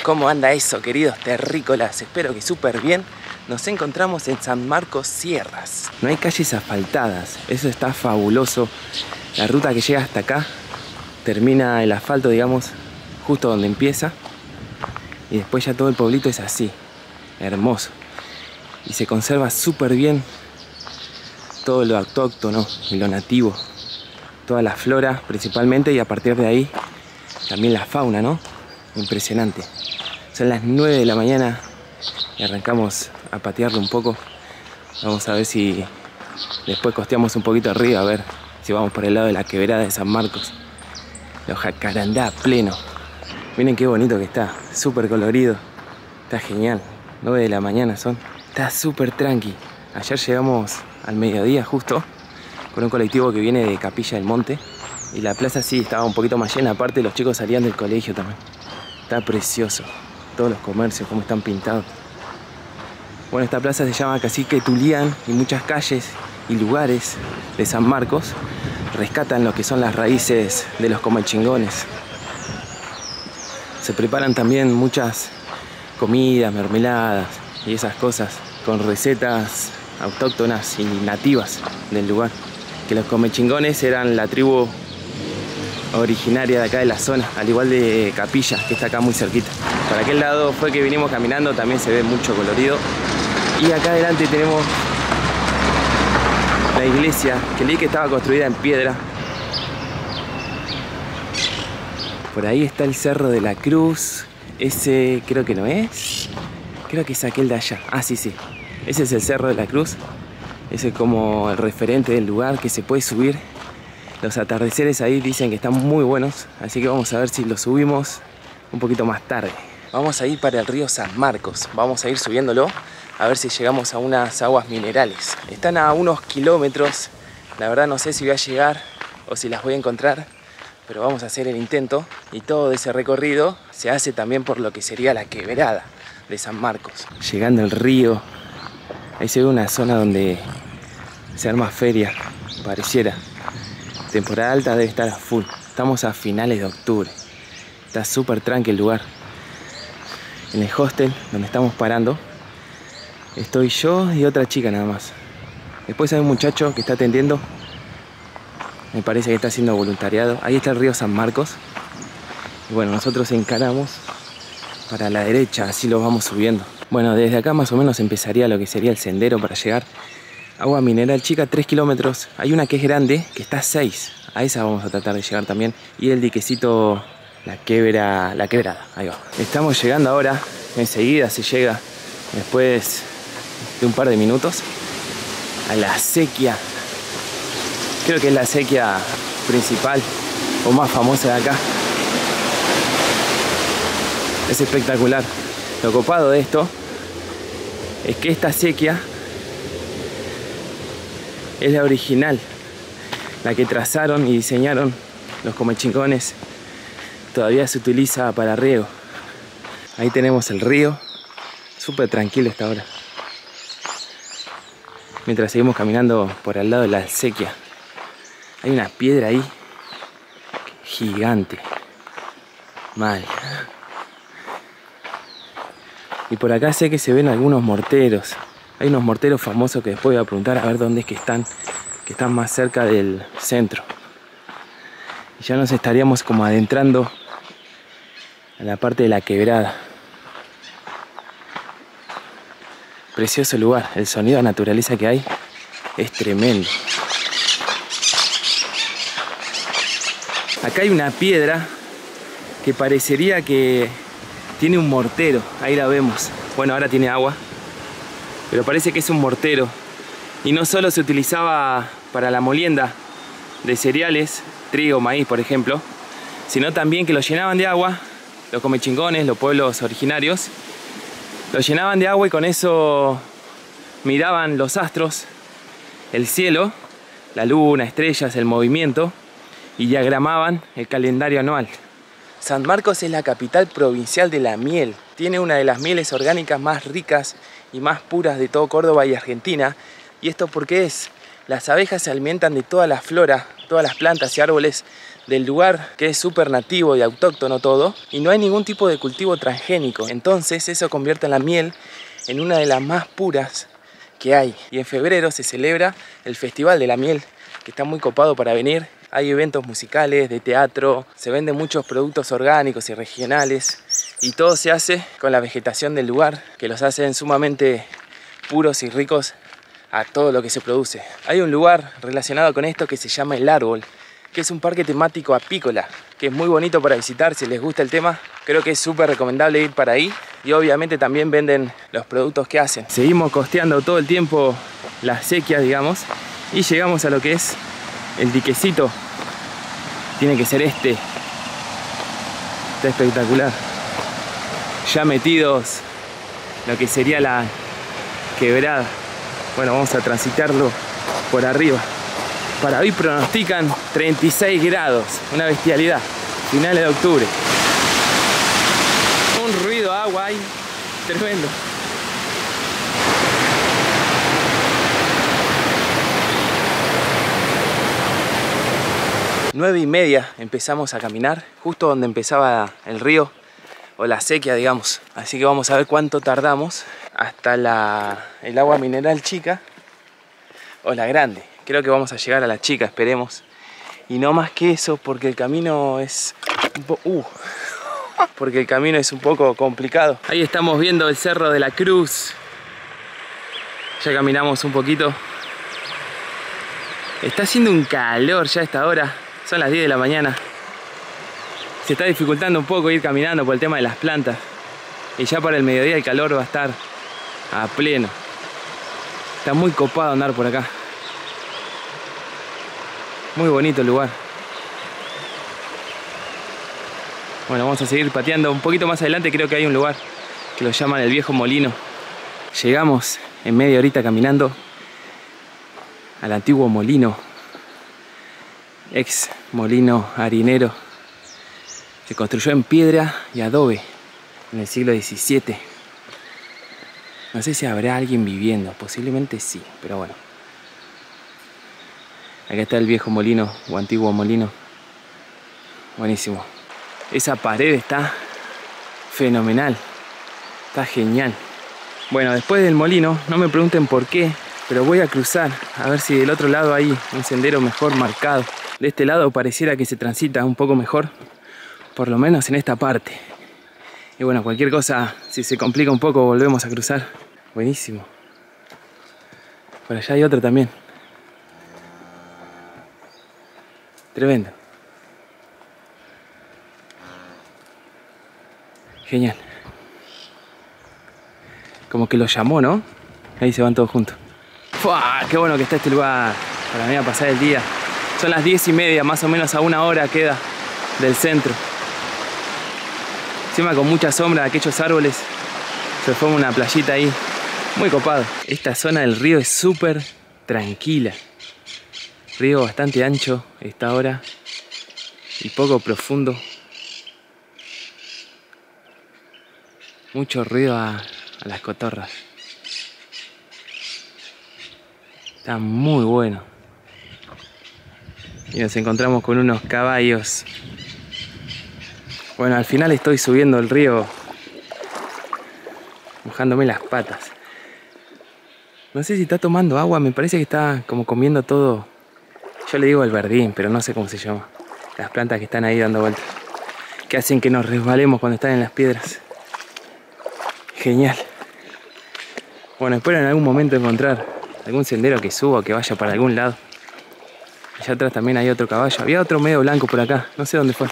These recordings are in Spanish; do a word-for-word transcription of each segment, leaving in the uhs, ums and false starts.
¿Cómo anda eso, queridos terrícolas? Espero que súper bien. Nos encontramos en San Marcos Sierras. No hay calles asfaltadas, eso está fabuloso. La ruta que llega hasta acá termina el asfalto, digamos, justo donde empieza. Y después ya todo el pueblito es así, hermoso. Y se conserva súper bien todo lo autóctono y lo nativo. Toda la flora principalmente, y a partir de ahí también la fauna, ¿no? Impresionante. Son las nueve de la mañana y arrancamos a patearlo un poco. Vamos a ver si después costeamos un poquito arriba, a ver si vamos por el lado de la quebrada de San Marcos. Los jacarandá a pleno. Miren qué bonito que está, súper colorido. Está genial. nueve de la mañana son. Está súper tranqui. Ayer llegamos al mediodía justo con un colectivo que viene de Capilla del Monte. Y la plaza sí estaba un poquito más llena. Aparte los chicos salían del colegio también. Está precioso. Todos los comercios, cómo están pintados. Bueno, esta plaza se llama Cacique Tulián y muchas calles y lugares de San Marcos rescatan lo que son las raíces de los comechingones. Se preparan también muchas comidas, mermeladas y esas cosas con recetas autóctonas y nativas del lugar. Que los comechingones eran la tribu originaria de acá de la zona, al igual de Capilla, que está acá muy cerquita. Para aquel lado fue que vinimos caminando, también se ve mucho colorido. Y acá adelante tenemos la iglesia, que leí que estaba construida en piedra. Por ahí está el Cerro de la Cruz. Ese creo que no es. Creo que es aquel de allá. Ah, sí, sí. Ese es el Cerro de la Cruz. Ese es como el referente del lugar que se puede subir. Los atardeceres ahí dicen que están muy buenos. Así que vamos a ver si los subimos un poquito más tarde. Vamos a ir para el río San Marcos. Vamos a ir subiéndolo a ver si llegamos a unas aguas minerales. Están a unos kilómetros. La verdad no sé si voy a llegar o si las voy a encontrar, pero vamos a hacer el intento. Y todo ese recorrido se hace también por lo que sería la quebrada de San Marcos. Llegando al río, ahí se ve una zona donde se arma feria, pareciera. Temporada alta debe estar a full. Estamos a finales de octubre. Está súper tranqui el lugar. En el hostel donde estamos parando estoy yo y otra chica nada más. Después hay un muchacho que está atendiendo. Me parece que está haciendo voluntariado. Ahí está el río San Marcos. Y bueno, nosotros encaramos para la derecha, así lo vamos subiendo. Bueno, desde acá más o menos empezaría lo que sería el sendero para llegar. Agua mineral chica, tres kilómetros. Hay una que es grande, que está a seis. A esa vamos a tratar de llegar también. Y el diquecito, la quebra, la quebrada. Ahí va. Estamos llegando ahora. Enseguida se llega, después de un par de minutos, a la acequia. Creo que es la acequia principal o más famosa de acá. Es espectacular. Lo copado de esto es que esta acequia es la original, la que trazaron y diseñaron los comechingones. Todavía se utiliza para riego. Ahí tenemos el río, súper tranquilo esta hora. Mientras seguimos caminando por al lado de la acequia, hay una piedra ahí gigante, mal. Y por acá sé que se ven algunos morteros. Hay unos morteros famosos que después voy a preguntar a ver dónde es que están, que están más cerca del centro. Y ya nos estaríamos como adentrando a la parte de la quebrada. Precioso lugar, el sonido de naturaleza que hay es tremendo. Acá hay una piedra que parecería que tiene un mortero, ahí la vemos. Bueno, ahora tiene agua, pero parece que es un mortero. Y no solo se utilizaba para la molienda de cereales, trigo, maíz por ejemplo, sino también que lo llenaban de agua, los comechingones, los pueblos originarios, lo llenaban de agua y con eso miraban los astros, el cielo, la luna, estrellas, el movimiento, y diagramaban el calendario anual. San Marcos es la capital provincial de la miel. Tiene una de las mieles orgánicas más ricas y más puras de todo Córdoba y Argentina. ¿Y esto por qué es? Las abejas se alimentan de toda la flora, todas las plantas y árboles del lugar, que es súper nativo y autóctono todo, y no hay ningún tipo de cultivo transgénico. Entonces eso convierte a la miel en una de las más puras que hay. Y en febrero se celebra el Festival de la Miel, que está muy copado para venir. Hay eventos musicales, de teatro, se venden muchos productos orgánicos y regionales, y todo se hace con la vegetación del lugar, que los hacen sumamente puros y ricos a todo lo que se produce. Hay un lugar relacionado con esto que se llama El Árbol, que es un parque temático apícola, que es muy bonito para visitar. Si les gusta el tema, creo que es súper recomendable ir para ahí. Y obviamente también venden los productos que hacen. Seguimos costeando todo el tiempo las sequías, digamos, y llegamos a lo que es el diquecito. Tiene que ser este. Está espectacular. Ya metidos lo que sería la quebrada. Bueno, vamos a transitarlo por arriba. Para hoy pronostican treinta y seis grados, una bestialidad. Finales de octubre. Un ruido de agua ahí, tremendo. Nueve y media empezamos a caminar, justo donde empezaba el río, o la sequía, digamos. Así que vamos a ver cuánto tardamos hasta la, el agua mineral chica o la grande. Creo que vamos a llegar a la chica, esperemos. Y no más que eso, porque el camino es un poco... Uh, porque el camino es un poco complicado. Ahí estamos viendo el Cerro de la Cruz. Ya caminamos un poquito. Está haciendo un calor ya a esta hora. Son las diez de la mañana. Se está dificultando un poco ir caminando por el tema de las plantas. Y ya para el mediodía el calor va a estar a pleno. Está muy copado andar por acá. Muy bonito el lugar. Bueno, vamos a seguir pateando. Un poquito más adelante creo que hay un lugar que lo llaman el Viejo Molino. Llegamos en media horita caminando al antiguo molino. Ex molino harinero. Se construyó en piedra y adobe en el siglo diecisiete. No sé si habrá alguien viviendo, posiblemente sí, pero bueno. Acá está el viejo molino o antiguo molino. Buenísimo. Esa pared está fenomenal. Está genial. Bueno, después del molino, no me pregunten por qué, pero voy a cruzar a ver si del otro lado hay un sendero mejor marcado. De este lado pareciera que se transita un poco mejor, por lo menos en esta parte. Y bueno, cualquier cosa, si se complica un poco, volvemos a cruzar. Buenísimo. Por allá hay otro también. Tremendo. Genial. Como que lo llamó, ¿no? Ahí se van todos juntos. ¡Fua! ¡Qué bueno que está este lugar! Para mí a pasar el día. Son las diez y media, más o menos a una hora queda del centro. Encima con mucha sombra de aquellos árboles. Se forma una playita ahí. Muy copado. Esta zona del río es súper tranquila. Río bastante ancho esta ahora y poco profundo. Mucho ruido a, a las cotorras. Está muy bueno. Y nos encontramos con unos caballos. Bueno, al final estoy subiendo el río mojándome las patas. No sé si está tomando agua, me parece que está como comiendo todo. Yo le digo el verdín, pero no sé cómo se llama. Las plantas que están ahí dando vueltas, que hacen que nos resbalemos cuando están en las piedras. Genial. Bueno, espero en algún momento encontrar algún sendero que suba, que vaya para algún lado. Allá atrás también hay otro caballo. Había otro medio blanco por acá, no sé dónde fue.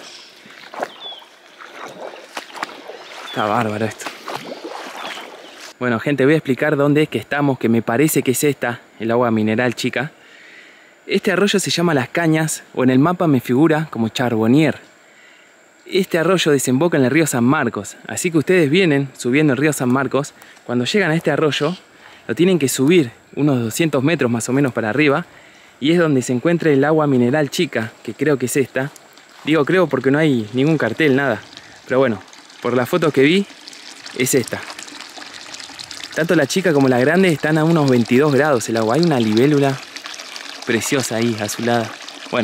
Está bárbaro esto. Bueno, gente, voy a explicar dónde es que estamos, que me parece que es esta, el agua mineral chica. Este arroyo se llama Las Cañas, o en el mapa me figura como Charbonnier. Este arroyo desemboca en el río San Marcos, así que ustedes vienen subiendo el río San Marcos. Cuando llegan a este arroyo, lo tienen que subir unos doscientos metros más o menos para arriba, y es donde se encuentra el agua mineral chica, que creo que es esta. Digo creo porque no hay ningún cartel, nada. Pero bueno, por las fotos que vi, es esta. Tanto la chica como la grande están a unos veintidós grados el agua. Hay una libélula preciosa ahí, azulada. Bueno,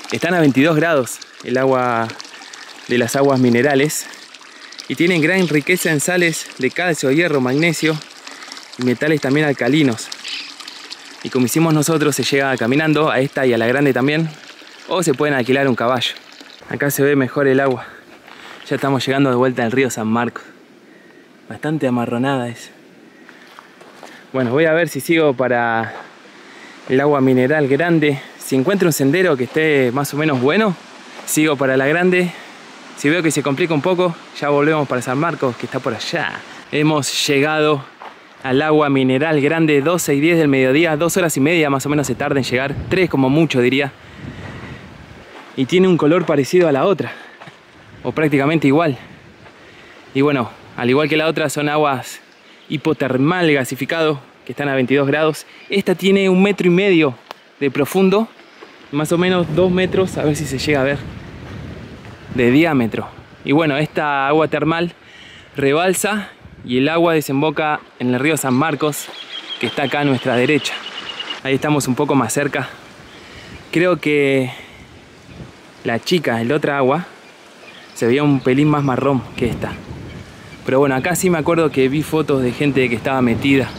Están a veintidós grados el agua de las aguas minerales y tienen gran riqueza en sales de calcio, hierro, magnesio y metales también alcalinos. Y como hicimos nosotros, se llega caminando a esta y a la grande también, o se pueden alquilar un caballo. Acá se ve mejor el agua. Ya estamos llegando de vuelta al río San Marcos. Bastante amarronada es. Bueno, voy a ver si sigo para el agua mineral grande. Si encuentro un sendero que esté más o menos bueno, sigo para la grande. Si veo que se complica un poco, ya volvemos para San Marcos, que está por allá. Hemos llegado al agua mineral grande, doce y diez del mediodía, dos horas y media más o menos se tarda en llegar, tres como mucho diría. Y tiene un color parecido a la otra, o prácticamente igual. Y bueno, al igual que la otra, son aguas hipotermal gasificado, que están a veintidós grados. Esta tiene un metro y medio de profundo, más o menos dos metros, a ver si se llega a ver, de diámetro. Y bueno, esta agua termal rebalsa y el agua desemboca en el río San Marcos, que está acá a nuestra derecha. Ahí estamos un poco más cerca. Creo que la chica, el otra agua, se veía un pelín más marrón que esta. Pero bueno, acá sí me acuerdo que vi fotos de gente que estaba metida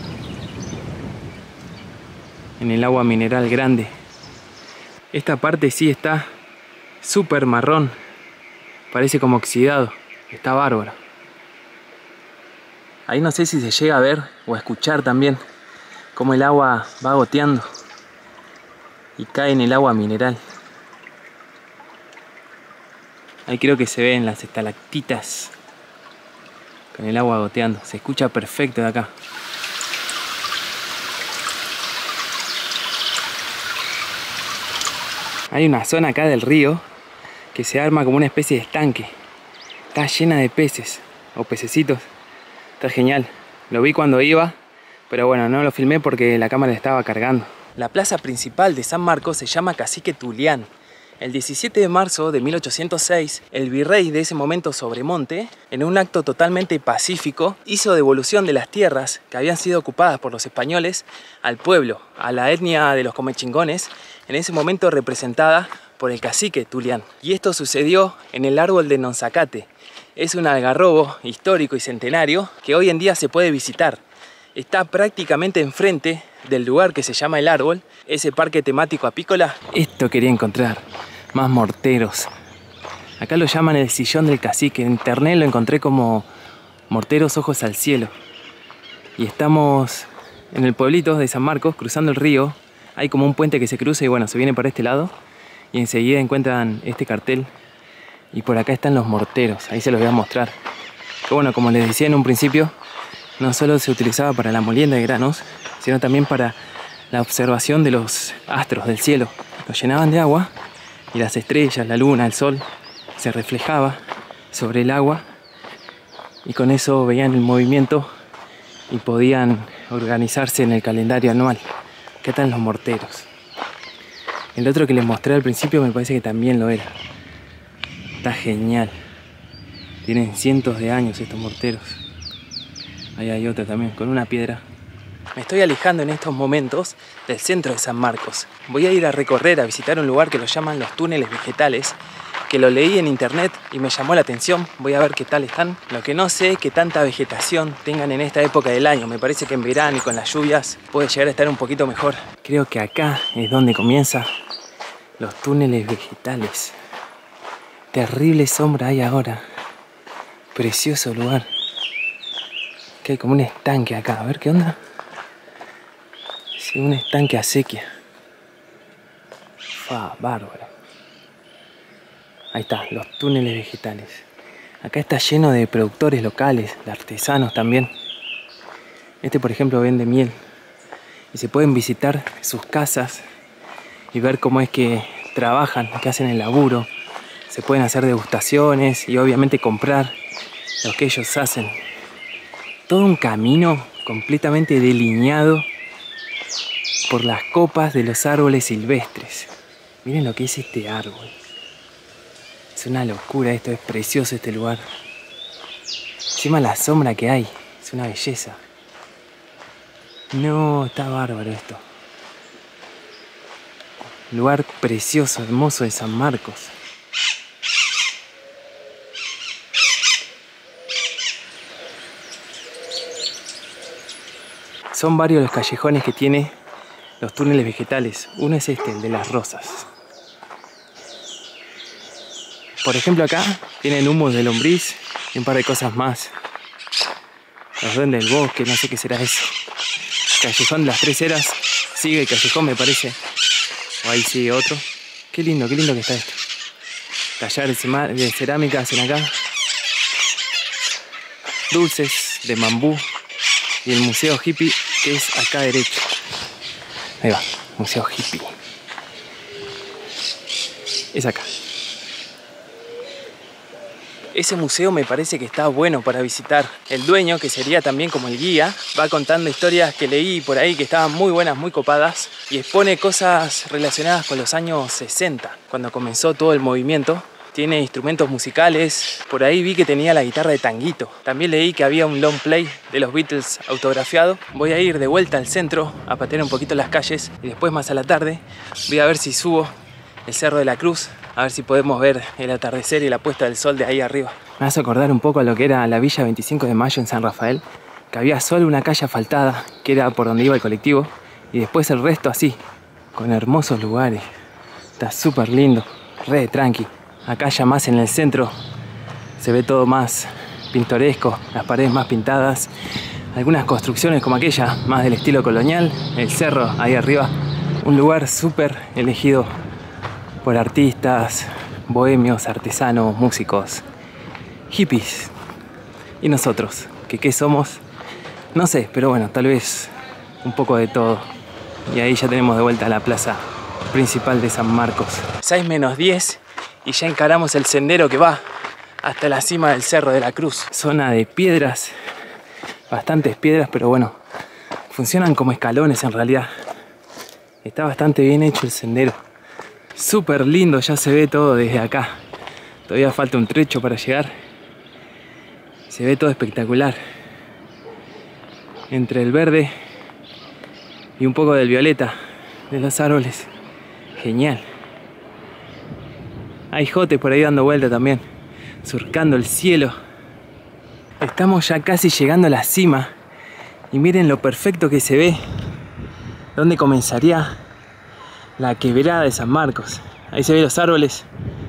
en el agua mineral grande. Esta parte sí está súper marrón. Parece como oxidado. Está bárbaro. Ahí no sé si se llega a ver o a escuchar también cómo el agua va goteando y cae en el agua mineral. Ahí creo que se ven las estalactitas con el agua goteando. Se escucha perfecto de acá. Hay una zona acá del río que se arma como una especie de estanque. Está llena de peces o pececitos. Está genial. Lo vi cuando iba, pero bueno, no lo filmé porque la cámara estaba cargando. La plaza principal de San Marcos se llama Cacique Tulián. El diecisiete de marzo de mil ochocientos seis, el virrey de ese momento Sobremonte, en un acto totalmente pacífico, hizo devolución de las tierras que habían sido ocupadas por los españoles al pueblo, a la etnia de los comechingones, en ese momento representada por el cacique Tulián. Y esto sucedió en el árbol de Nonzacate. Es un algarrobo histórico y centenario que hoy en día se puede visitar. Está prácticamente enfrente del lugar que se llama El Árbol, ese parque temático apícola. Esto quería encontrar, más morteros. Acá lo llaman el sillón del cacique. En internet lo encontré como morteros ojos al cielo. Y estamos en el pueblito de San Marcos, cruzando el río. Hay como un puente que se cruza y bueno, se viene para este lado. Y enseguida encuentran este cartel. Y por acá están los morteros, ahí se los voy a mostrar. Que bueno, como les decía en un principio, no solo se utilizaba para la molienda de granos, sino también para la observación de los astros del cielo. Los llenaban de agua y las estrellas, la luna, el sol, se reflejaba sobre el agua y con eso veían el movimiento y podían organizarse en el calendario anual. Acá están los morteros. El otro que les mostré al principio me parece que también lo era. Está genial. Tienen cientos de años estos morteros. Ahí hay otro también, con una piedra. Me estoy alejando en estos momentos del centro de San Marcos. Voy a ir a recorrer, a visitar un lugar que lo llaman los túneles vegetales, que lo leí en internet y me llamó la atención. Voy a ver qué tal están. Lo que no sé es qué tanta vegetación tengan en esta época del año. Me parece que en verano y con las lluvias puede llegar a estar un poquito mejor. Creo que acá es donde comienzan los túneles vegetales. Terrible sombra hay ahora. Precioso lugar. Que hay como un estanque acá. A ver qué onda. Sí, un estanque a sequía. Fa, bárbaro. Ahí está, los túneles vegetales. Acá está lleno de productores locales, de artesanos también. Este, por ejemplo, vende miel. Y se pueden visitar sus casas y ver cómo es que trabajan, que hacen el laburo. Se pueden hacer degustaciones y obviamente comprar lo que ellos hacen. Todo un camino completamente delineado por las copas de los árboles silvestres. Miren lo que es este árbol. Es una locura esto, es precioso este lugar. Encima la sombra que hay, es una belleza. No, está bárbaro esto. Lugar precioso, hermoso de San Marcos. Son varios los callejones que tiene los túneles vegetales. Uno es este, el de las rosas. Por ejemplo, acá tienen humus de lombriz y un par de cosas más. Los duendes del bosque, no sé qué será eso. Callejón de las Tres Eras. Sigue el callejón, me parece. O ahí sigue otro. Qué lindo, qué lindo que está esto. Tallares de cerámica hacen acá. Dulces de bambú. Y el museo hippie, que es acá derecho. Ahí va, museo hippie. Es acá. Ese museo me parece que está bueno para visitar. El dueño, que sería también como el guía, va contando historias que leí por ahí que estaban muy buenas, muy copadas, y expone cosas relacionadas con los años sesenta, cuando comenzó todo el movimiento. Tiene instrumentos musicales, por ahí vi que tenía la guitarra de Tanguito. También leí que había un long play de los Beatles autografiado. Voy a ir de vuelta al centro a patear un poquito las calles y después más a la tarde voy a ver si subo el Cerro de la Cruz, a ver si podemos ver el atardecer y la puesta del sol de ahí arriba. Me hace acordar un poco a lo que era la Villa veinticinco de Mayo en San Rafael, que había solo una calle asfaltada, que era por donde iba el colectivo, y después el resto así, con hermosos lugares. Está súper lindo, re tranqui. Acá ya más en el centro se ve todo más pintoresco, las paredes más pintadas, algunas construcciones como aquella, más del estilo colonial, el cerro ahí arriba, un lugar súper elegido por artistas, bohemios, artesanos, músicos, hippies. Y nosotros, que qué somos, no sé, pero bueno, tal vez un poco de todo. Y ahí ya tenemos de vuelta la plaza principal de San Marcos. seis menos diez y ya encaramos el sendero que va hasta la cima del Cerro de la Cruz. Zona de piedras, bastantes piedras, pero bueno, funcionan como escalones en realidad. Está bastante bien hecho el sendero. Súper lindo, ya se ve todo desde acá. Todavía falta un trecho para llegar. Se ve todo espectacular. Entre el verde y un poco del violeta de los árboles. Genial. Hay jotes por ahí dando vuelta también, surcando el cielo. Estamos ya casi llegando a la cima. Y miren lo perfecto que se ve. ¿Dónde comenzaría la quebrada de San Marcos? Ahí se ven los árboles.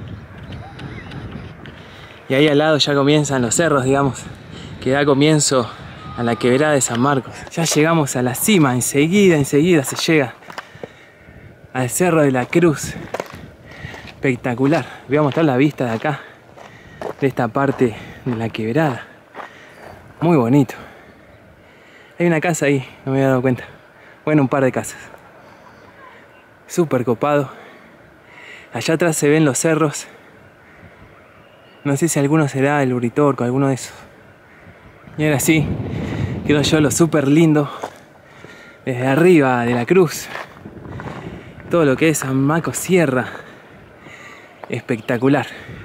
Y ahí al lado ya comienzan los cerros, digamos, que da comienzo a la quebrada de San Marcos. Ya llegamos a la cima, enseguida, enseguida se llega al Cerro de la Cruz. Espectacular. Voy a mostrar la vista de acá, de esta parte de la quebrada. Muy bonito. Hay una casa ahí, no me había dado cuenta. Bueno, un par de casas. Súper copado. Allá atrás se ven los cerros. No sé si alguno será el Uritorco, alguno de esos. Y ahora sí, creo yo lo súper lindo. Desde arriba de la cruz. Todo lo que es San Marcos Sierra. Espectacular.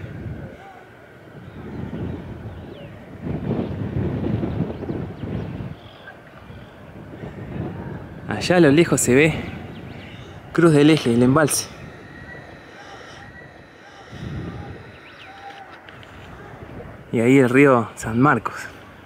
Allá a lo lejos se ve Cruz del Eje, el embalse. Y ahí el río San Marcos.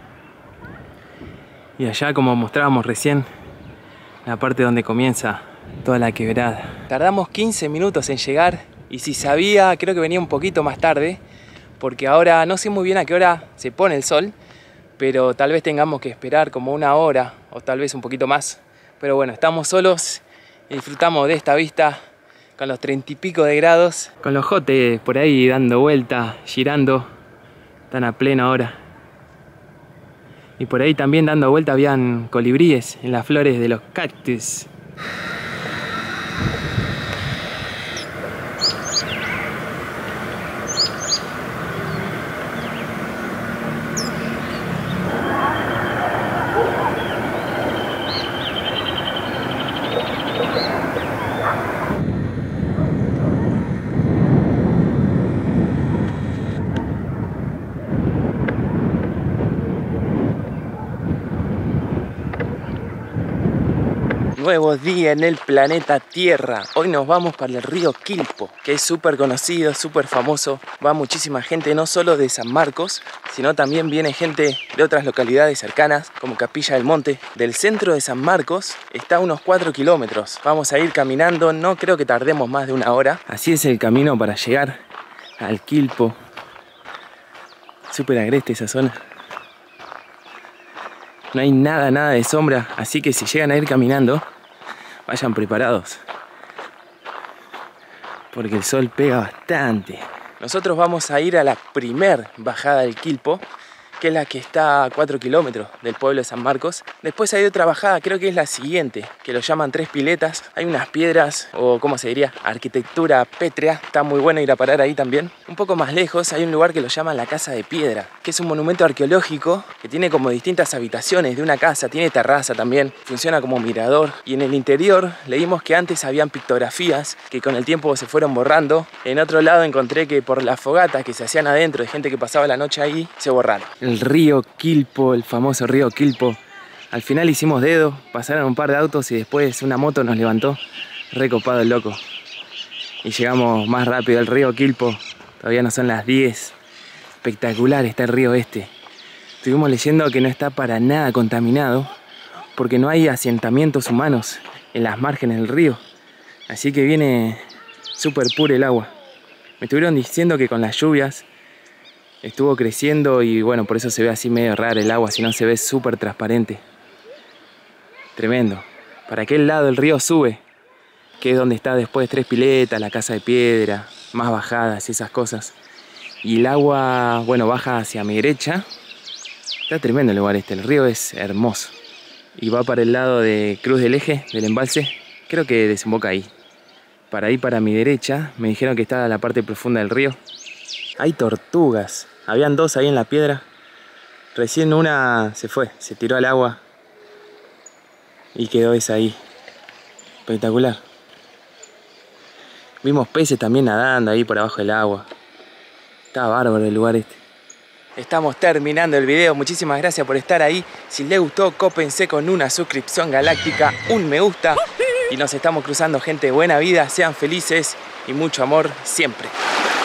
Y allá, como mostrábamos recién, la parte donde comienza toda la quebrada. Tardamos quince minutos en llegar y si sabía, creo que venía un poquito más tarde, porque ahora no sé muy bien a qué hora se pone el sol, pero tal vez tengamos que esperar como una hora o tal vez un poquito más. Pero bueno, estamos solos y disfrutamos de esta vista con los treinta y pico de grados, con los jotes por ahí dando vuelta, girando, están a plena hora. Y por ahí también dando vuelta habían colibríes en las flores de los cactus. nuevo día en el planeta Tierra. Hoy nos vamos para el río Quilpo, que es súper conocido, súper famoso. Va muchísima gente, no solo de San Marcos, sino también viene gente de otras localidades cercanas, como Capilla del Monte. Del centro de San Marcos está a unos cuatro kilómetros. Vamos a ir caminando, no creo que tardemos más de una hora. Así es el camino para llegar al Quilpo. Súper agreste esa zona. No hay nada, nada de sombra, así que si llegan a ir caminando, vayan preparados, porque el sol pega bastante. Nosotros vamos a ir a la primer bajada del Quilpo, que es la que está a cuatro kilómetros del pueblo de San Marcos. Después hay otra bajada, creo que es la siguiente, que lo llaman Tres Piletas. Hay unas piedras, o ¿cómo se diría? Arquitectura pétrea. Está muy bueno ir a parar ahí también. Un poco más lejos hay un lugar que lo llaman la Casa de Piedra, que es un monumento arqueológico que tiene como distintas habitaciones de una casa. Tiene terraza también, funciona como mirador. Y en el interior leímos que antes habían pictografías que con el tiempo se fueron borrando. En otro lado encontré que por las fogatas que se hacían adentro de gente que pasaba la noche ahí, se borraron. El río Quilpo, el famoso río Quilpo. Al final hicimos dedo, pasaron un par de autos y después una moto nos levantó. Recopado el loco. Y llegamos más rápido al río Quilpo. Todavía no son las diez. Espectacular está el río este. Estuvimos leyendo que no está para nada contaminado, porque no hay asentamientos humanos en las márgenes del río. Así que viene súper puro el agua. Me estuvieron diciendo que con las lluvias estuvo creciendo y bueno, por eso se ve así medio raro el agua, si no se ve súper transparente. Tremendo. Para aquel lado el río sube, que es donde está después Tres Piletas, la Casa de Piedra, más bajadas y esas cosas. Y el agua, bueno, baja hacia mi derecha. Está tremendo el lugar este, el río es hermoso. Y va para el lado de Cruz del Eje, del embalse, creo que desemboca ahí. Para ahí, para mi derecha, me dijeron que está la parte profunda del río. Hay tortugas, habían dos ahí en la piedra. Recién una se fue, se tiró al agua y quedó esa ahí. Espectacular. Vimos peces también nadando ahí por abajo del agua. Está bárbaro el lugar este. Estamos terminando el video, muchísimas gracias por estar ahí. Si les gustó, cópense con una suscripción galáctica, un me gusta. Y nos estamos cruzando, gente, buena vida, sean felices y mucho amor siempre.